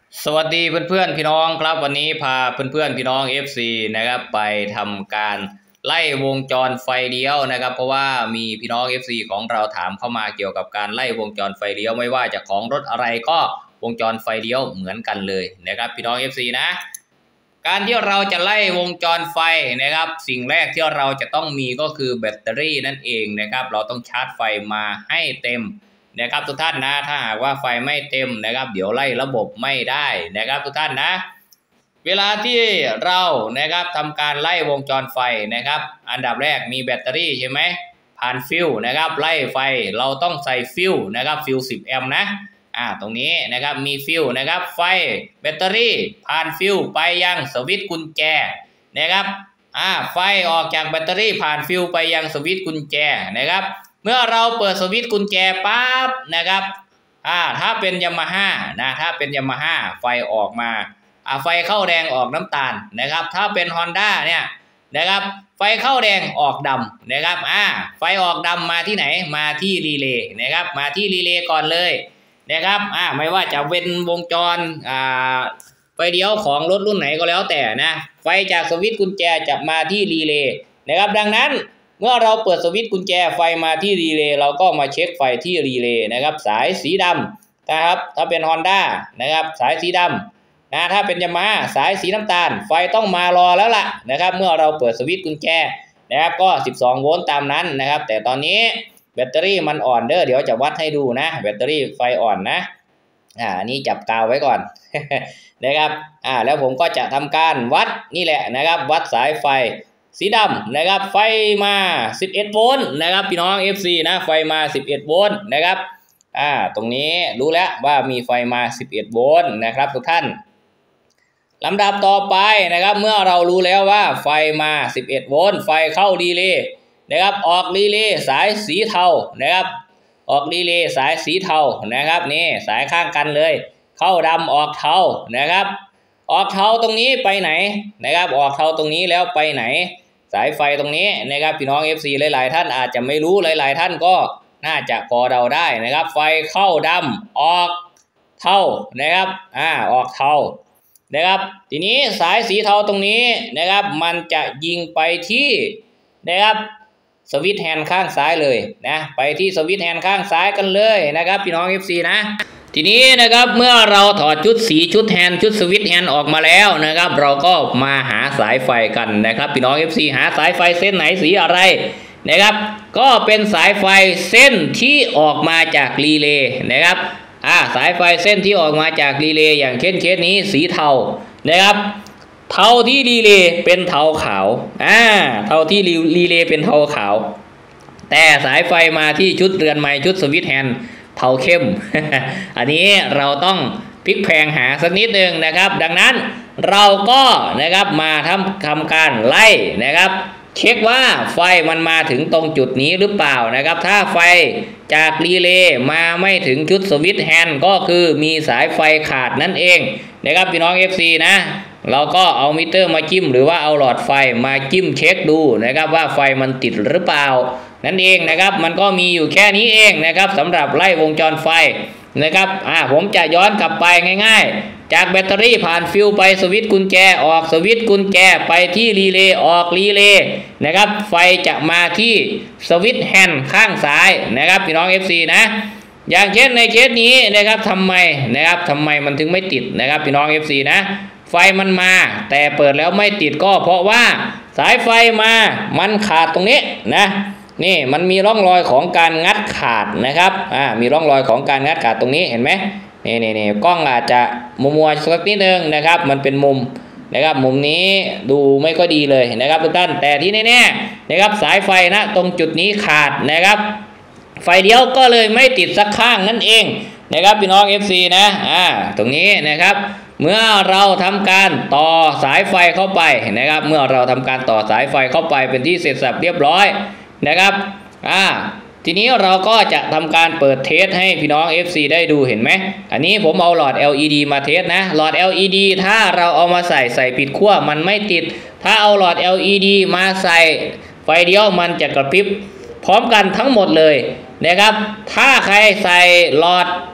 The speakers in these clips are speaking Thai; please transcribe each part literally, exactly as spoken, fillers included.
สวัสดีเพื่อนๆพี่น้องครับวันนี้พาเพื่อนๆพี่น้อง เอฟ ซี นะครับไปทำการไล่วงจรไฟเลี้ยวนะครับเพราะว่ามีพี่น้อง เอฟ ซี ของเราถามเข้ามาเกี่ยวกับการไล่วงจรไฟเลี้ยวไม่ว่าจะของรถอะไรก็วงจรไฟเลี้ยวเหมือนกันเลยนะครับพี่น้อง เอฟ ซี นะการที่เราจะไล่วงจรไฟนะครับสิ่งแรกที่เราจะต้องมีก็คือแบตเตอรี่นั่นเองนะครับเราต้องชาร์จไฟมาให้เต็มนะครับทุกท่านนะถ้าหากว่าไฟไม่เต็มนะครับเดี๋ยวไล่ระบบไม่ได้นะครับทุกท่านนะเวลาที่เรานะครับทำการไล่วงจรไฟนะครับอันดับแรกมีแบตเตอรี่ใช่ไหมผ่านฟิวนะครับไล่ไฟเราต้องใส่ฟิวนะครับฟิวสิบแอมป์นะอ่าตรงนี้นะครับมีฟิวนะครับไฟแบตเตอรี่ผ่านฟิวไปยังสวิตช์กุญแจนะครับอ่าไฟออกจากแบตเตอรี่ผ่านฟิวไปยังสวิตช์กุญแจนะครับเมื่อเราเปิดสวิตช์กุญแจปั๊บนะครับอ่าถ้าเป็นยามาฮ่านะถ้าเป็นยามาฮ่าไฟออกมาอ่าไฟเข้าแดงออกน้ำตาลนะครับถ้าเป็น Honda เนี่ยนะครับไฟเข้าแดงออกดำนะครับอ่าไฟออกดำมาที่ไหนมาที่รีเลย์นะครับมาที่รีเลย์ก่อนเลยนะครับอ่าไม่ว่าจะเป็นวงจรอ่าไฟเลี้ยวของรถรุ่นไหนก็แล้วแต่นะไฟจากสวิตช์กุญแจจะมาที่รีเลย์นะครับดังนั้นเมื่อเราเปิดสวิตช์กุญแจไฟมาที่รีเลย์เราก็มาเช็คไฟที่รีเลย์นะครับสายสีดำนะครับถ้าเป็น Honda นะครับสายสีดำนะถ้าเป็นยามาฮ่าสายสีน้ำตาลไฟต้องมารอแล้วล่ะนะครับเมื่อเราเปิดสวิตช์กุญแจนะครับก็สิบสองโวลต์ตามนั้นนะครับแต่ตอนนี้แบตเตอรี่มันอ่อนเด้อเดี๋ยวจะวัดให้ดูนะแบตเตอรี่ไฟอ่อนนะอ่านี่จับกาวไว้ก่อน นะครับอ่าแล้วผมก็จะทำการวัดนี่แหละนะครับวัดสายไฟสีดำนะครับไฟมาสิบเอ็ดโวลต์นะครับพี่น้อง เอฟ ซี นะไฟมาสิบเอ็ดโวลต์นะครับอ่าตรงนี้รู้แล้วว่ามีไฟมาสิบเอ็ดโวลต์นะครับทุกท่านลำดับต่อไปนะครับเมื่อเรารู้แล้วว่าไฟมาสิบเอ็ดโวลต์ไฟเข้ารีเลย์นะครับออกรีเลย์สายสีเทานะครับออกรีเลย์สายสีเทานะครับนี่สายข้างกันเลยเข้าดำออกเทานะครับออกเทาตรงนี้ไปไหนนะครับออกเทาตรงนี้แล้วไปไหนสายไฟตรงนี้นะครับพี่น้อง เอฟ ซี หลายๆท่านอาจจะไม่รู้หลายๆท่านก็น่าจะพอเดาได้นะครับไฟเข้าดำออกเทานะครับอ่าออกเทานะครับทีนี้สายสีเทาตรงนี้นะครับมันจะยิงไปที่นะครับสวิตช์แฮนด์ข้างซ้ายเลยนะไปที่สวิตช์แฮนด์ข้างซ้ายกันเลยนะครับพี่น้อง เอฟ ซี นะทีนี้นะครับเมื่อเราถอดชุดสีชุดแฮนด์ชุดสวิตช์แฮนด์ออกมาแล้วนะครับเราก็มาหาสายไฟกันนะครับพี่น้อง เอฟ ซี หาสายไฟเส้นไหนสีอะไรนะครับก็เป็นสายไฟเส้นที่ออกมาจากรีเลย์นะครับอ่าสายไฟเส้นที่ออกมาจากรีเลย์อย่างเช่นเคสนี้สีเทานะครับเทาที่รีเลย์เป็นเทาขาวอ่าเทาที่รีเลย์เป็นเทาขาวแต่สายไฟมาที่ชุดเรือนไม้ชุดสวิตช์แฮนด์เทาเข้ม อันนี้เราต้องพลิกแพงหาสักนิดหนึ่งนะครับดังนั้นเราก็นะครับมาทำทำการไล่นะครับเช็คว่าไฟมันมาถึงตรงจุดนี้หรือเปล่านะครับถ้าไฟจากรีเลย์มาไม่ถึงชุดสวิตช์แฮนด์ก็คือมีสายไฟขาดนั่นเองนะครับพี่น้อง เอฟ ซี นะเราก็เอามิเตอร์มาจิ้มหรือว่าเอาหลอดไฟมาจิ้มเช็คดูนะครับว่าไฟมันติดหรือเปล่านั่นเองนะครับมันก็มีอยู่แค่นี้เองนะครับสำหรับไล่วงจรไฟนะครับอ่าผมจะย้อนกลับไปง่ายๆจากแบตเตอรี่ผ่านฟิวไปสวิตช์กุญแจออกสวิตช์กุญแจไปที่รีเลย์ออกรีเลย์นะครับไฟจะมาที่สวิตช์แฮนด์ข้างซ้ายนะครับพี่น้อง เอฟ ซี นะอย่างเช่นในเคสนี้นะครับทำไมนะครับทำไมมันถึงไม่ติดนะครับพี่น้อง เอฟ ซี นะไฟมันมาแต่เปิดแล้วไม่ติดก็เพราะว่าสายไฟมามันขาดตรงนี้นะนี่มันมีร่องรอยของการงัดขาดนะครับอ่ามีร่องรอยของการงัดขาดตรงนี้เห็นไหมนี่นี่นี่กล้องอาจจะมัวๆสักนิดนึงนะครับมันเป็นมุมนะครับมุมนี้ดูไม่ก็ดีเลยนะครับทุกท่านแต่ที่แน่ๆนะครับสายไฟนะตรงจุดนี้ขาดนะครับไฟเดียวก็เลยไม่ติดสักข้างนั่นเองนะครับพี่น้อง เอฟ ซี นะอ่าตรงนี้นะครับเมื่อเราทำการต่อสายไฟเข้าไปนะครับเมื่อเราทำการต่อสายไฟเข้าไปเป็นที่เสร็จสับเรียบร้อยนะครับอ่าทีนี้เราก็จะทำการเปิดเทสให้พี่น้อง เอฟ ซี ได้ดูเห็นไหมอันนี้ผมเอาหลอด แอล อี ดี มาเทสนะหลอด แอล อี ดี ถ้าเราเอามาใส่ใส่ผิดขั้วมันไม่ติดถ้าเอาหลอด แอล อี ดี มาใส่ไฟเดียวมันจะกระพริบพร้อมกันทั้งหมดเลยนะครับถ้าใครใส่หลอด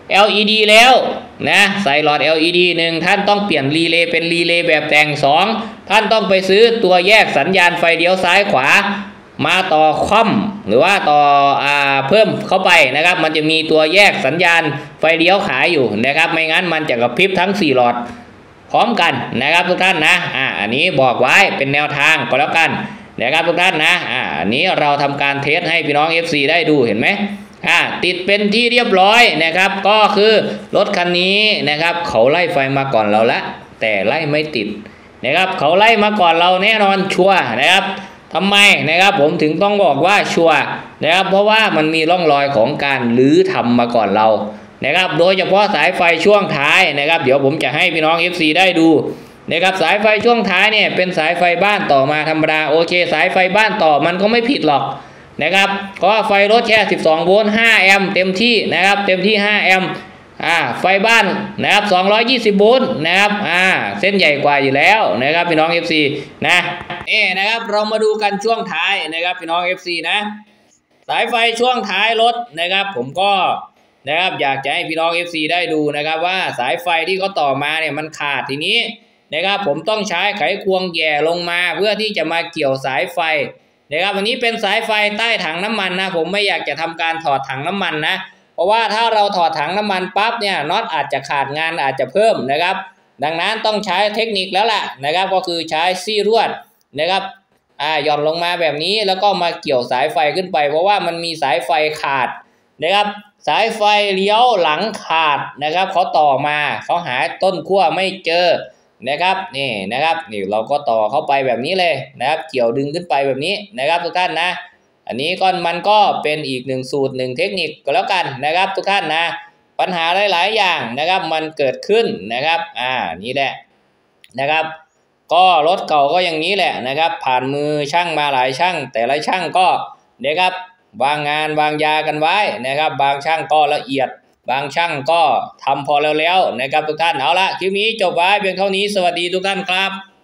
แอล อี ดี แล้วนะใส่หลอด แอล อี ดี หนึ่งท่านต้องเปลี่ยนรีเลย์เป็นรีเลย์แบบแต่งสองท่านต้องไปซื้อตัวแยกสัญญาณไฟเลี้ยวซ้ายขวามาต่อคอมหรือว่าต่ออ่าเพิ่มเข้าไปนะครับมันจะมีตัวแยกสัญญาณไฟเลี้ยวขายอยู่นะครับไม่งั้นมันจะกระพริบทั้งสี่หลอดพร้อมกันนะครับทุกท่านนะอ่าอันนี้บอกไว้เป็นแนวทางก็แล้วกันนะครับทุกท่านนะอ่าอันนี้เราทำการเทสให้พี่น้อง เอฟ ซี ได้ดูเห็นไหมอ่าติดเป็นที่เรียบร้อยนะครับก็คือรถคันนี้นะครับเขาไล่ไฟมาก่อนเราละแต่ไล่ไม่ติดนะครับเขาไล่มาก่อนเราแน่นอนชัวร์นะครับทำไมนะครับผมถึงต้องบอกว่าชัวร์นะครับเพราะว่ามันมีร่องรอยของการรื้อทำมาก่อนเรานะครับโดยเฉพาะสายไฟช่วงท้ายนะครับเดี๋ยวผมจะให้พี่น้อง เอฟ ซี ได้ดูนะครับสายไฟช่วงท้ายเนี่ยเป็นสายไฟบ้านต่อมาธรรมดาโอเคสายไฟบ้านต่อมันก็ไม่ผิดหรอกนะครับก็ไฟรถแค่สิบสองโวลต์ห้าแอมป์เต็มที่นะครับเต็มที่ห้าแอมป์อ่าไฟบ้านนะครับสองร้อยยี่สิบโวลต์นะครับอ่าเส้นใหญ่กว่าอยู่แล้วนะครับพี่น้อง เอฟ ซี นะเอ๊นะครับเรามาดูกันช่วงท้ายนะครับพี่น้อง เอฟ ซี นะสายไฟช่วงท้ายรถนะครับผมก็นะครับอยากจะให้พี่น้อง เอฟ ซี ได้ดูนะครับว่าสายไฟที่เขาต่อมาเนี่ยมันขาดทีนี้นะครับผมต้องใช้ไขควงแย่ลงมาเพื่อที่จะมาเกี่ยวสายไฟนะครับวันนี้เป็นสายไฟใต้ถังน้ำมันนะผมไม่อยากจะทำการถอดถังน้ำมันนะเพราะว่าถ้าเราถอดถังน้ำมันปั๊บเนี่ยน็อตอาจจะขาดงานอาจจะเพิ่มนะครับดังนั้นต้องใช้เทคนิคแล้วล่ะนะครับก็คือใช้ซี่ลวดนะครับอ่าหย่อนลงมาแบบนี้แล้วก็มาเกี่ยวสายไฟขึ้นไปเพราะว่ามันมีสายไฟขาดนะครับสายไฟเลี้ยวหลังขาดนะครับเขาต่อมาเขาหาต้นขั้วไม่เจอนะครับนี่นะครับนี่เราก็ต่อเข้าไปแบบนี้เลยนะครับเกี่ยวดึงขึ้นไปแบบนี้นะครับทุกท่านนะอันนี้ก็มันก็เป็นอีกหนึ่งสูตรหนึ่งเทคนิคก็แล้วกันนะครับทุกท่านนะปัญหาหลายๆอย่างนะครับมันเกิดขึ้นนะครับอ่านี่แหละนะครับก็รถเก่าก็อย่างนี้แหละนะครับผ่านมือช่างมาหลายช่างแต่ละช่างก็นะครับวางงานวางยากันไว้นะครับบางช่างก็ละเอียดบางช่างก็ทำพอแล้วๆนะครับทุกท่านเอาละคลิปนี้จบไว้เพียงเท่านี้สวัสดีทุกท่านครับ